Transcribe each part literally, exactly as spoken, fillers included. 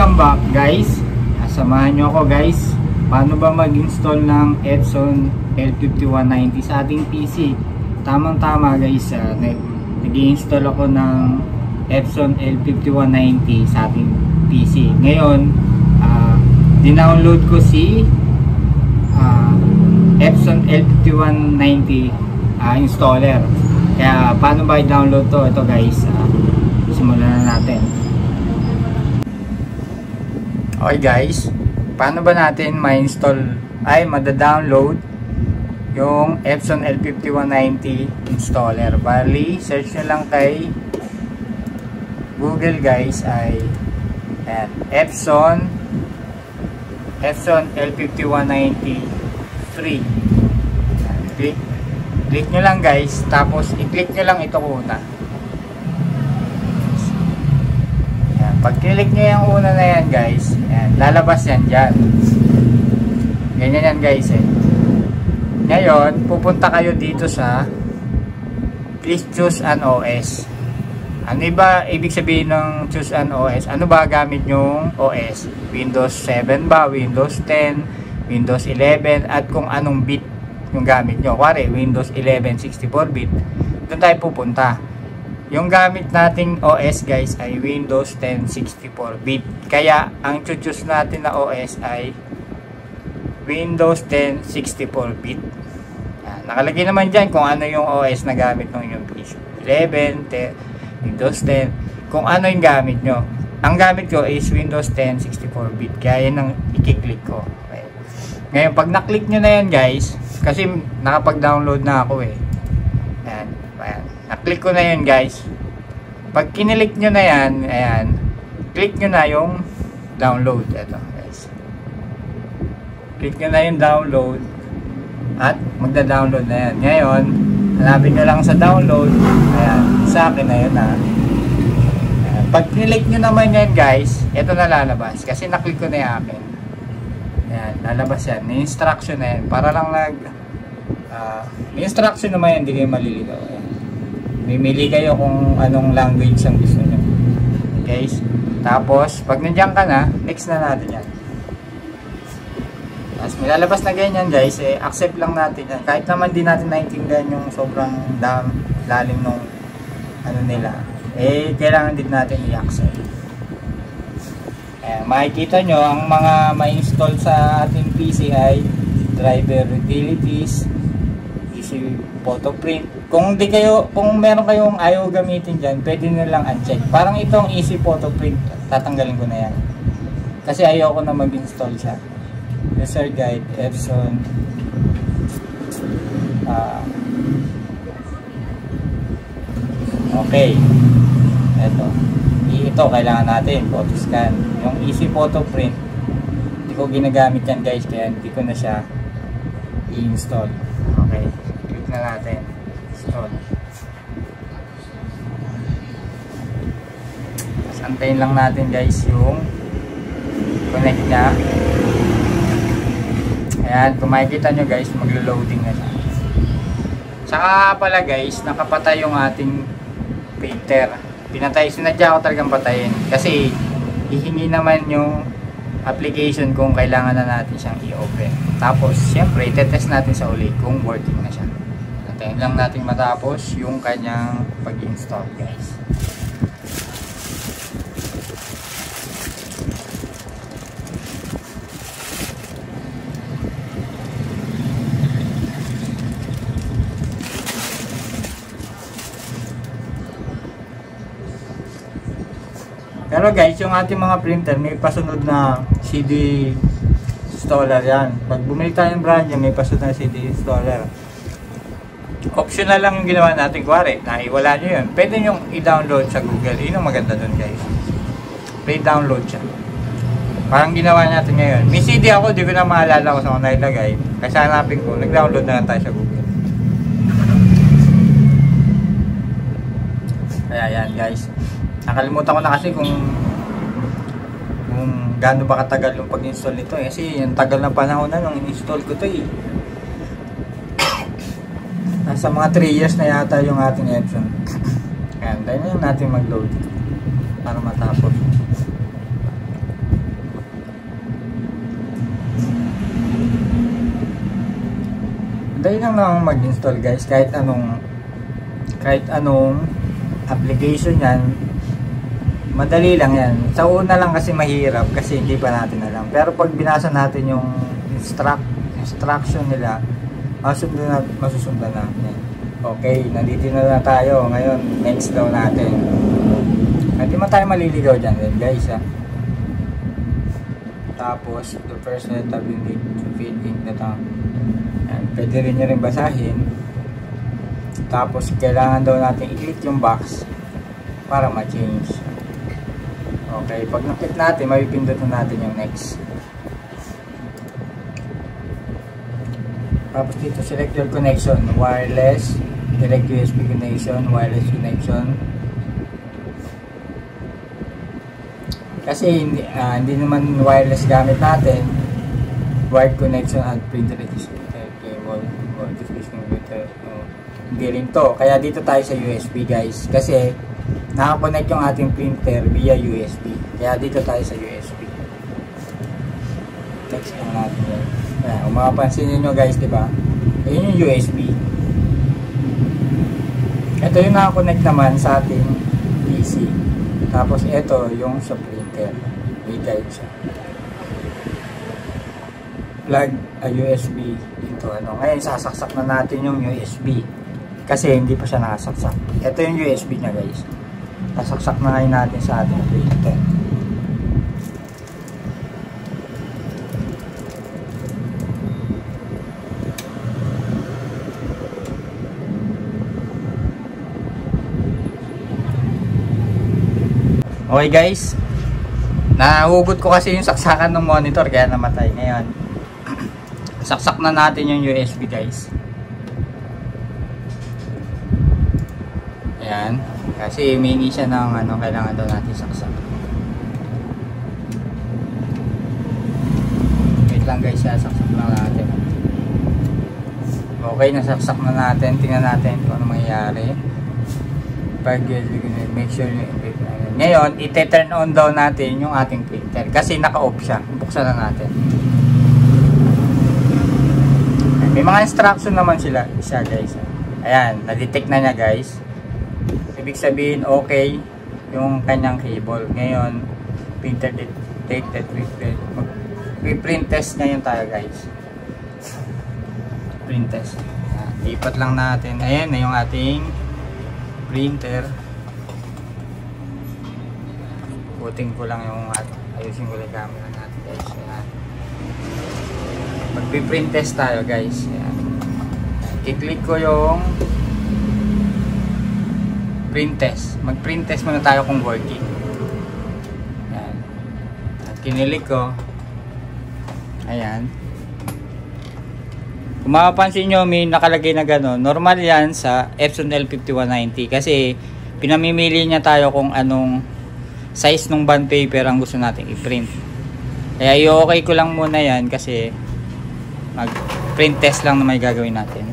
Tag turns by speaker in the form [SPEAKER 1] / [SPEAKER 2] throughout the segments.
[SPEAKER 1] Welcome back guys. Samahan nyo ako guys. Paano ba mag-install ng Epson L five one nine zero sa ating P C? Tamang tama guys, uh, nag-i-install ako ng Epson L five one nine zero sa ating P C. Ngayon, uh, dinownload ko si uh, Epson L five one nine zero uh, installer. Kaya paano ba i-download to? Ito guys, uh, simulan na natin. Okay guys, paano ba natin ma-install ay mada-download yung Epson L five one nine zero installer? Bali, search nyo lang kay Google guys ay ayan, Epson Epson L five one nine zero free. Ayan, click, click nyo lang guys, tapos i-click nyo lang ito una. Pag click nyo yung una na yan guys, yan, lalabas yan dyan. Ganyan yan guys eh. Ngayon, pupunta kayo dito sa please choose an O S. Ano ba ibig sabihin ng choose an O S? Ano ba gamit yung O S? Windows seven ba? Windows ten? Windows eleven? At kung anong bit yung gamit nyo. Kuwari, Windows eleven sixty-four bit. Doon tayo pupunta. Yung gamit nating O S guys ay Windows ten sixty-four bit. Kaya ang choose natin na O S ay Windows ten sixty-four bit. Yan. Nakalagay naman dyan kung ano yung O S na gamit ng yung P C. eleven, ten, Windows ten. Kung ano yung gamit nyo. Ang gamit ko is Windows ten sixty-four bit. Kaya yan ang i-click ko. Okay. Ngayon pag na-click nyo na yan guys, kasi nakapag-download na ako eh. Yan. Ayan. Na-click ko na yun guys. Pag kinilik nyo na yan, ayan, click nyo na yung download. Ito guys. Click nyo na yung download at magda-download na yan. Ngayon, hanapin nyo lang sa download. Ayan, sa akin na yun ha. Ayan. Pag kinilik nyo naman yan guys, ito na lalabas. Kasi na-click ko na yung akin. Ayan, lalabas yan. May instruction na yan. Para lang nag uh, may instruction naman yan, hindi kayo maliligaw. Ayan. Mimili kayo kung anong language ang gusto nyo. Okay guys. Tapos, pag nandiyan ka na, next na natin yan. Tapos, may lalabas na ganyan guys, eh, accept lang natin yan. Kahit naman di natin naintindihan yung sobrang dam, lalim nung ano nila, eh, kailangan din natin i-accept. Eh, makikita nyo, ang mga ma-install sa ating P C ay driver utilities, easy photo print. Kung di kayo, kung meron kayong ayaw gamitin dyan, pwede nyo lang uncheck. Parang itong easy photo print, tatanggalin ko na yan. Kasi ayaw ko na mag-install siya. User guide, Epson. Uh, okay. Ito. Ito, kailangan natin. Photo scan. Yung easy photo print, hindi ko ginagamit yan guys, kaya hindi ko na siya i-install. Okay. Click na natin. Install. Antayin lang natin guys yung connect niya. Ayan, kung makikita nyo guys, maglo-loading na siya. Tsaka pala guys, nakapatay yung ating printer. Pinatay, sinadya ko talagang patayin. Kasi hihingi naman yung application kung kailangan na natin siyang i-open. Tapos, siyempre, itetest natin sa uli kung working na siya. Antayin lang natin matapos yung kanyang pag-install guys. Pero guys, yung ating mga printer may pasunod na C D installer yan. Pag bumili tayo ng brand yan, may pasunod na C D installer. Optional lang yung ginawa natin. Kuwari, naiwala nyo yun. Pwede nyo i-download sa Google. Yun ang maganda dun guys. Play download siya. Parang ginawa natin ngayon. May C D ako, di ko na maalala kung saan ko nailagay. Kasi hanapin ko, nag-download na lang tayo sa Google. Kaya yan guys. Nakalimutan ko na kasi kung kung gaano ba katagal yung pag-install nito eh. Kasi yung tagal na panahon na nung in-install ko to eh. Nasa mga three years na yata yung ating Epson. Ayan, dahil na natin mag-load para matapos. Madali lang naman mag-install guys, kahit anong kahit anong application yan, madali lang yan. Sa una lang kasi mahirap kasi hindi pa natin alam, pero pag binasa natin yung instruct, instruction nila, masusundan na, masusundan natin. Okay, nandito na, na tayo ngayon. Next daw natin, hindi man tayo maliligaw dyan guys ha. Tapos the first setup you need to fill in the tank. Ayan, pwede rin nyo rin basahin. Tapos kailangan daw natin i-click yung box para ma-change. Okay, pag na-click natin, mapipindot na natin yung next. Tapos dito select your connection, wireless, direct U S B connection, wireless connection. Kasi hindi, uh, hindi naman wireless gamit natin. Wired connection and printer cable, computer. Hindi rin to. Kaya dito tayo sa U S B guys. Kasi nakakonect yung ating printer via U S B. Kaya dito tayo sa U S B. Next lang natin yan. Kaya kung makapansin nyo guys, diba? Ayun yung U S B. Ito yung nakakonect naman sa ating P C. Tapos ito yung sa printer. May guide siya. Plug a U S B dito. Ano. Ngayon sasaksak na natin yung U S B. Kasi hindi pa siya nakasaksak. Ito yung U S B niya guys. Sasaksak na ngayon natin sa ating printer. Okay guys, nahugot ko kasi yung saksakan ng monitor kaya namatay. Ngayon saksak na natin yung U S B guys. Ayan, kasi humingi siya ng ano, kailangan daw natin saksak. Wait lang guys, saksak lang natin. Okay, nasaksak na natin. Tingnan natin kung ano mangyayari. Pag make sure yung ngayon, ite-turn on daw natin yung ating printer kasi naka-off siya. Buksan na natin. May mga instruction naman sila siya guys. Ayan, na-detect na niya guys. Ibig sabihin okay yung kanyang cable. Ngayon, printer detected with print test ngayon tayo guys. Print test. Lipat lang natin. Ayan na yung ating printer. Puting ko lang yung ayusin ko lang camera natin guys. Ayan. Magpi-print test tayo guys. Ayan. I-click ko yung print test. Mag-print test muna tayo kung working. Ayan. At kinilik ko. Ayan. Kung mapapansin nyo, may nakalagay na gano'n. Normal yan sa Epson L fifty-one ninety. Kasi pinamimili niya tayo kung anong size ng bond paper ang gusto natin i-print. Kaya i-okay ko lang muna yan kasi mag-print test lang na may gagawin natin.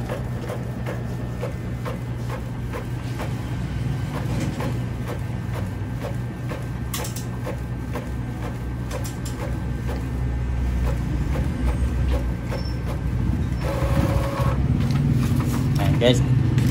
[SPEAKER 1] Guys,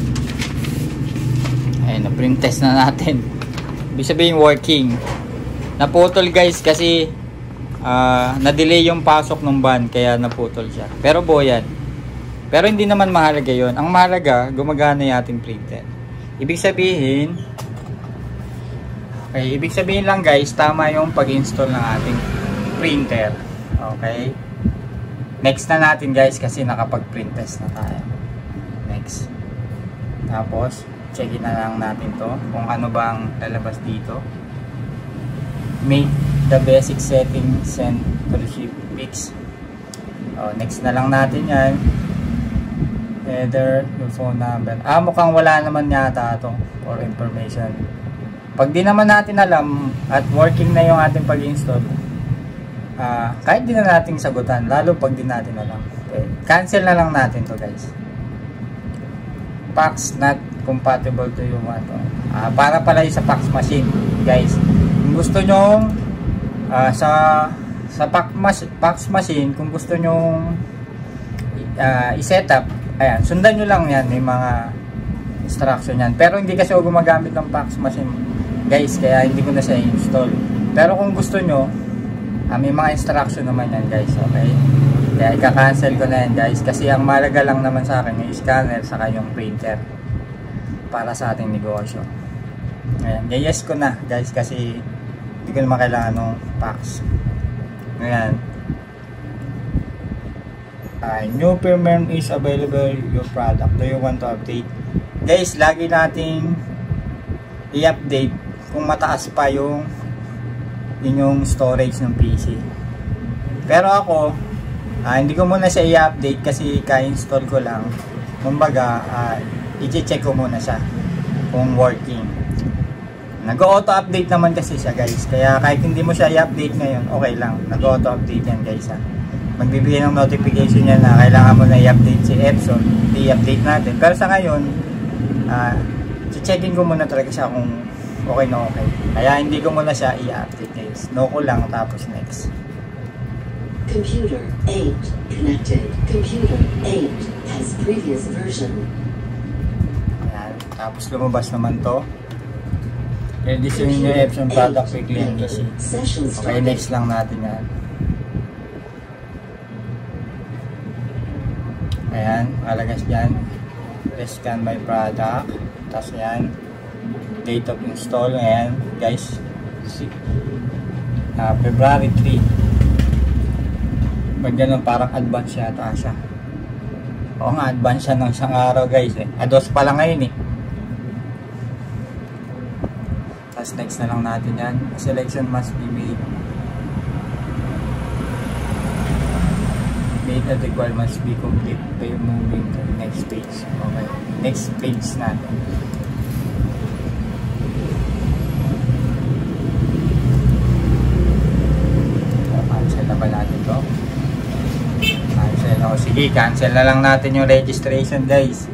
[SPEAKER 1] ayun, na-print test na natin. Ibig sabihin working. Naputol guys kasi uh, na-delay yung pasok ng band kaya naputol siya. Pero buo yan. Pero hindi naman mahalaga yon. Ang mahalaga, gumagana yung ating printer. Ibig sabihin, okay, ibig sabihin lang guys, tama yung pag-install ng ating printer. Okay. Next na natin guys kasi nakapag-print test na tayo. Next. Tapos checkin na lang natin to kung ano bang lalabas dito. Make the basic setting, send to receive pics. Oh, next na lang natin yan. Header, your phone number. Ah, mukhang wala naman yata to for information. Pag di naman natin alam at working na yung ating pag-install, ah, kahit di na natin sagutan, lalo pag di natin alam. Okay. Cancel na lang natin to guys. Fax not compatible to yung ano. Uh, para pala sa fax machine, guys. Kung gusto nyo uh, sa sa fax, fax machine, kung gusto nyo uh, i-set up, ayan, sundan nyo lang yan, may mga instruction yan. Pero hindi kasi ako gumagamit ng fax machine guys, kaya hindi ko na siya install. Pero kung gusto nyo, uh, may mga instruction naman yan guys, okay? Kaya ika-cancel ko na yan guys, kasi ang malaga lang naman sa akin yung scanner saka yung printer para sa ating negosyo. Ayan, yes ko na guys, kasi hindi ko naman kailangan ng fax. Ayan. Uh, new firmware is available your product. Do you want to update? Guys, lagi nating i-update kung mataas pa yung inyong storage ng P C. Pero ako, uh, hindi ko muna siya i-update kasi ka-install ko lang. Kumbaga, uh, i-check ko muna siya kung working. Nag-auto update naman kasi siya guys, kaya kahit hindi mo siya i-update ngayon, okay lang, nag-auto update yan guys ha. Magbibigay ng notification yan na kailangan mo na i-update si Epson, i-update natin. Pero sa ngayon, uh, checkin ko muna talaga siya kung okay na okay, kaya hindi ko muna siya i-update guys. No ko lang, tapos next.
[SPEAKER 2] Computer eight connected. Computer eight has previous version.
[SPEAKER 1] Ayan, tapos lumabas naman to. Reducing yung Epson product quickly and easy. Okay, next lang natin yan. Ayan, alagas dyan. Scan my product. Tapos yan, date of install. Ayan, guys. Uh, February three. Pag ganun, parang advance yata siya. Oo nga, advance siya ng isang araw guys eh. Ados pa lang ngayon eh. Tapos next na lang natin yan. Selection must be made. Made at equal must be complete by moving to the next page. Okay. Next page natin. So, cancel na ba natin to? Cancel. O sige, cancel na lang natin yung registration guys.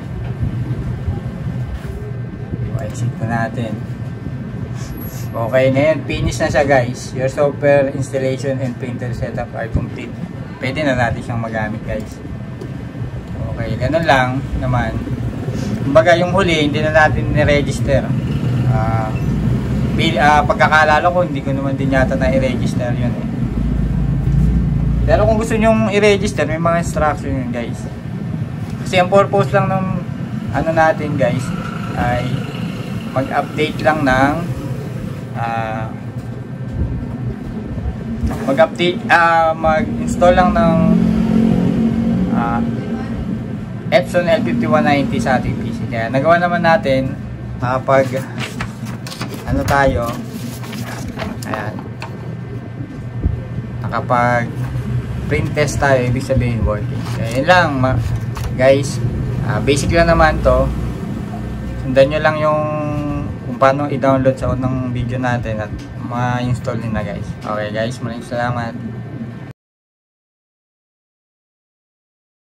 [SPEAKER 1] O, exit na natin. Okay, ngayon finish na siya guys. Your software installation and printer setup are complete. Pwede na natin siyang magamit guys. Okay, ganun lang naman. Kumbaga yung huli, hindi na natin ni-register. Uh, uh, pagkakalala ko, hindi ko naman din yata na i-register yun eh. Pero kung gusto nyong i-register, may mga instruction yun guys. Kasi ang purpose lang ng ano natin guys, ay mag-update lang ng uh, mag-update, uh, mag-install lang ng uh, Epson L five one ninety sa ating P C. Kaya nagawa naman natin nakapag ano tayo, ayan, nakapag print test tayo, ibig sabihin working. Kaya yun lang guys, uh, basic lang naman to. Sundan nyo lang yung kung paano i-download sa unang video natin at ma-install din na guys. Okay guys, maraming salamat.